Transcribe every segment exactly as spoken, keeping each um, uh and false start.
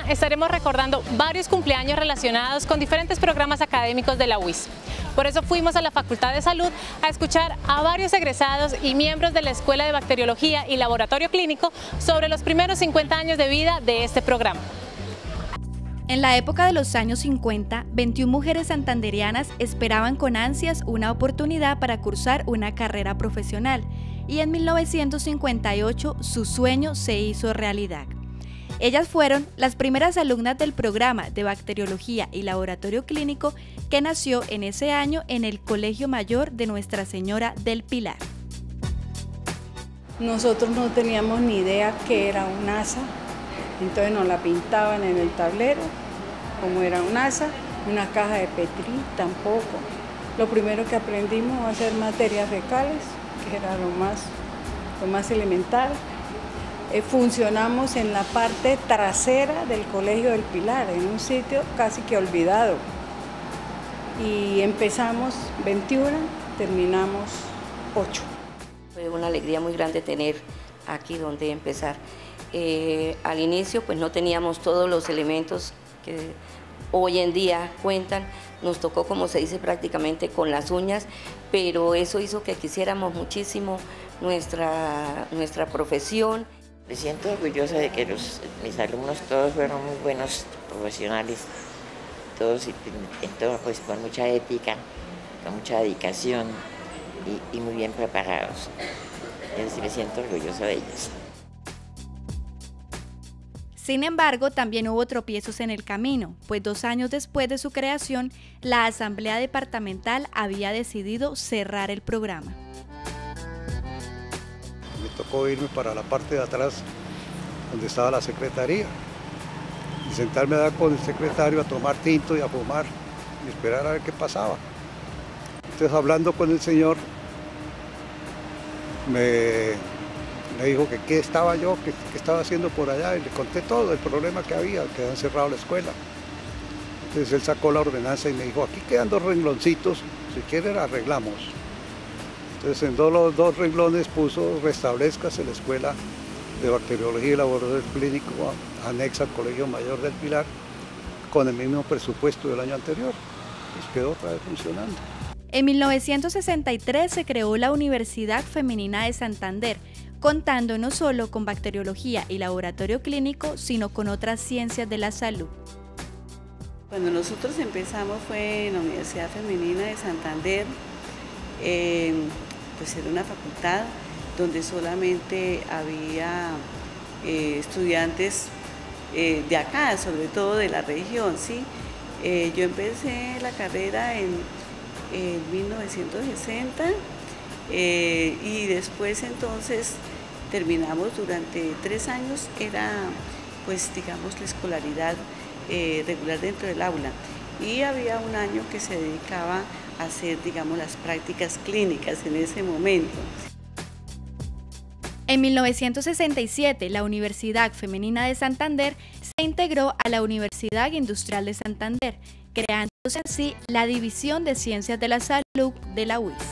programa estaremos recordando varios cumpleaños relacionados con diferentes programas académicos de la U I S. Por eso fuimos a la Facultad de Salud a escuchar a varios egresados y miembros de la Escuela de Bacteriología y Laboratorio Clínico sobre los primeros cincuenta años de vida de este programa. En la época de los años cincuenta, veintiuna mujeres santandereanas esperaban con ansias una oportunidad para cursar una carrera profesional y en mil novecientos cincuenta y ocho su sueño se hizo realidad. Ellas fueron las primeras alumnas del programa de Bacteriología y Laboratorio Clínico que nació en ese año en el Colegio Mayor de Nuestra Señora del Pilar. Nosotros no teníamos ni idea qué era un asa. Entonces nos la pintaban en el tablero, como era un asa, una caja de Petri tampoco. Lo primero que aprendimos fue a hacer materias fecales, que era lo más, lo más elemental. Eh, funcionamos en la parte trasera del Colegio del Pilar, en un sitio casi que olvidado. Y empezamos veintiuna, terminamos ocho. Fue una alegría muy grande tener aquí donde empezar. Eh, al inicio pues no teníamos todos los elementos que hoy en día cuentan, nos tocó, como se dice, prácticamente con las uñas, pero eso hizo que quisiéramos muchísimo nuestra, nuestra profesión. Me siento orgullosa de que los, mis alumnos todos fueron muy buenos profesionales, todos en todo, pues, con mucha ética, con mucha dedicación y, y muy bien preparados. Entonces me siento orgullosa de ellos. Sin embargo, también hubo tropiezos en el camino, pues dos años después de su creación, la Asamblea Departamental había decidido cerrar el programa. Me tocó irme para la parte de atrás, donde estaba la secretaría, y sentarme allá con el secretario a tomar tinto y a fumar, y esperar a ver qué pasaba. Entonces, hablando con el señor, me... me dijo que qué estaba yo, que, que estaba haciendo por allá, y le conté todo el problema que había, que habían cerrado la escuela. Entonces él sacó la ordenanza y me dijo, aquí quedan dos rengloncitos, si quieren arreglamos. Entonces en dos, los dos renglones puso, restablezcase la Escuela de Bacteriología y Laboratorio Clínico anexa al Colegio Mayor del Pilar, con el mismo presupuesto del año anterior. Pues quedó otra vez funcionando. En mil novecientos sesenta y tres se creó la Universidad Femenina de Santander, contando no solo con bacteriología y laboratorio clínico, sino con otras ciencias de la salud. Cuando nosotros empezamos fue en la Universidad Femenina de Santander, eh, pues era una facultad donde solamente había eh, estudiantes eh, de acá, sobre todo de la región, ¿sí? Eh, yo empecé la carrera en, en mil novecientos sesenta eh, y después entonces terminamos durante tres años, era pues digamos la escolaridad eh, regular dentro del aula y había un año que se dedicaba a hacer digamos las prácticas clínicas en ese momento. En mil novecientos sesenta y siete la Universidad Femenina de Santander se integró a la Universidad Industrial de Santander, creándose así la División de Ciencias de la Salud de la U I S.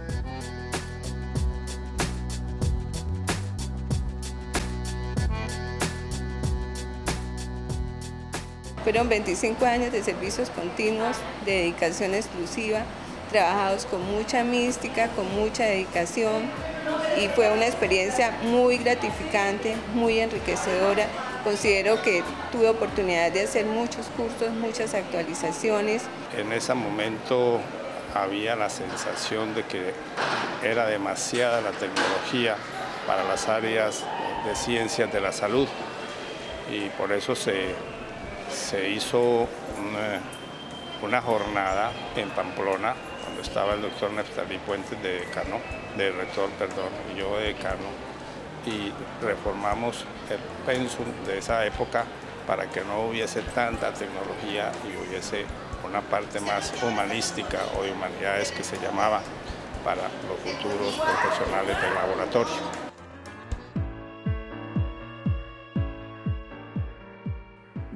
Fueron veinticinco años de servicios continuos, de dedicación exclusiva, trabajados con mucha mística, con mucha dedicación y fue una experiencia muy gratificante, muy enriquecedora. Considero que tuve oportunidad de hacer muchos cursos, muchas actualizaciones. En ese momento había la sensación de que era demasiada la tecnología para las áreas de ciencias de la salud y por eso se Se hizo una, una jornada en Pamplona, cuando estaba el doctor Neftalí Puentes de decano, de rector, perdón, y yo de decano, y reformamos el pensum de esa época para que no hubiese tanta tecnología y hubiese una parte más humanística o de humanidades que se llamaba para los futuros profesionales del laboratorio.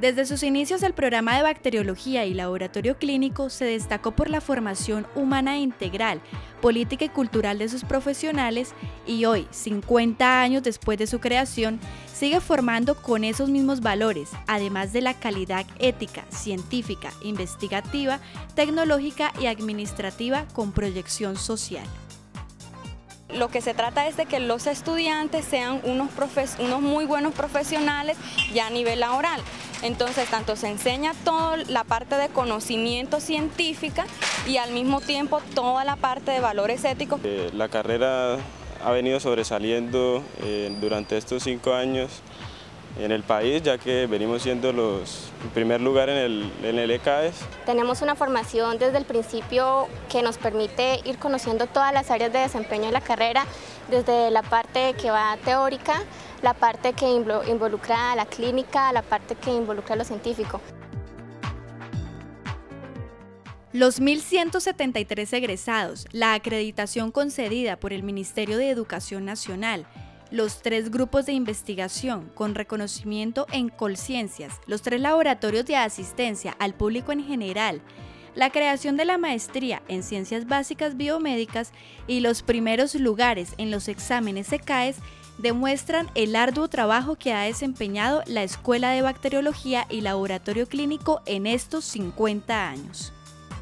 Desde sus inicios, el programa de bacteriología y laboratorio clínico se destacó por la formación humana e integral, política y cultural de sus profesionales y hoy, cincuenta años después de su creación, sigue formando con esos mismos valores, además de la calidad ética, científica, investigativa, tecnológica y administrativa con proyección social. Lo que se trata es de que los estudiantes sean unos, profes unos muy buenos profesionales ya a nivel laboral. Entonces, tanto se enseña toda la parte de conocimiento científica y al mismo tiempo toda la parte de valores éticos. Eh, la carrera ha venido sobresaliendo eh, durante estos cinco años en el país, ya que venimos siendo los en primer lugar en el, en el E C A E S. Tenemos una formación desde el principio que nos permite ir conociendo todas las áreas de desempeño de la carrera, desde la parte que va teórica, la parte que involucra a la clínica, la parte que involucra a lo científico. Los mil ciento setenta y tres egresados, la acreditación concedida por el Ministerio de Educación Nacional, los tres grupos de investigación con reconocimiento en Colciencias, los tres laboratorios de asistencia al público en general, la creación de la maestría en Ciencias Básicas Biomédicas y los primeros lugares en los exámenes E C A E S demuestran el arduo trabajo que ha desempeñado la Escuela de Bacteriología y Laboratorio Clínico en estos cincuenta años.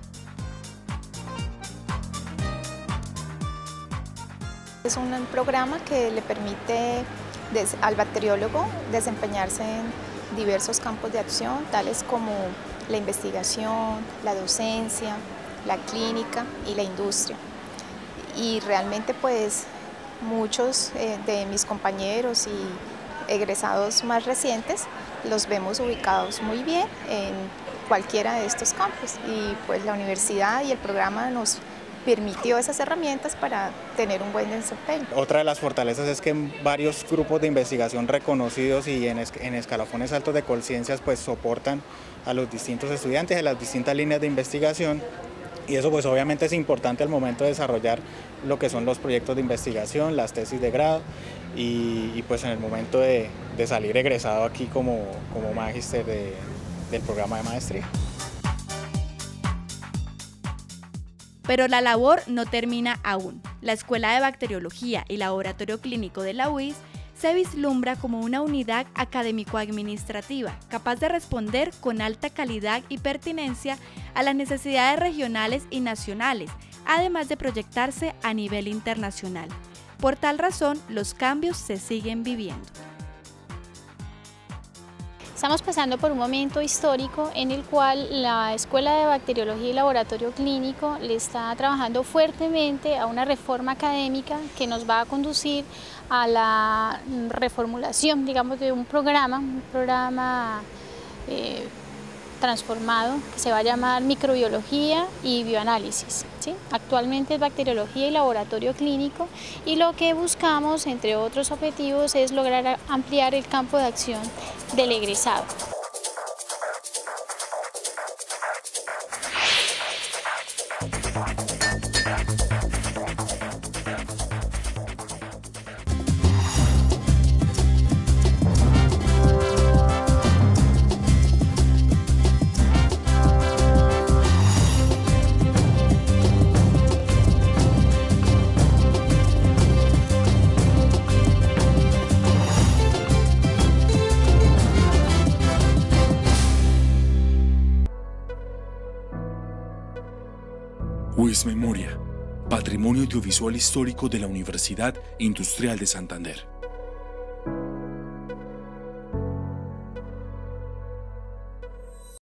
Es un programa que le permite al bacteriólogo desempeñarse en diversos campos de acción, tales como la investigación, la docencia, la clínica y la industria. Y realmente pues muchos eh, de mis compañeros y egresados más recientes los vemos ubicados muy bien en cualquiera de estos campos y pues la universidad y el programa nos permitió esas herramientas para tener un buen desempeño. Otra de las fortalezas es que varios grupos de investigación reconocidos y en, es, en escalafones altos de Colciencias pues soportan a los distintos estudiantes de las distintas líneas de investigación y eso pues obviamente es importante al momento de desarrollar lo que son los proyectos de investigación, las tesis de grado y, y pues en el momento de, de salir egresado aquí como, como magíster de, del programa de maestría. Pero la labor no termina aún. La Escuela de Bacteriología y Laboratorio Clínico de la U I S se vislumbra como una unidad académico-administrativa capaz de responder con alta calidad y pertinencia a las necesidades regionales y nacionales, además de proyectarse a nivel internacional. Por tal razón, los cambios se siguen viviendo. Estamos pasando por un momento histórico en el cual la Escuela de Bacteriología y Laboratorio Clínico le está trabajando fuertemente a una reforma académica que nos va a conducir a la reformulación, digamos, de un programa, un programa eh, transformado que se va a llamar Microbiología y Bioanálisis, ¿sí? Actualmente es Bacteriología y Laboratorio Clínico y lo que buscamos, entre otros objetivos, es lograr ampliar el campo de acción del egresado. U I S Memoria, Patrimonio Audiovisual Histórico de la Universidad Industrial de Santander.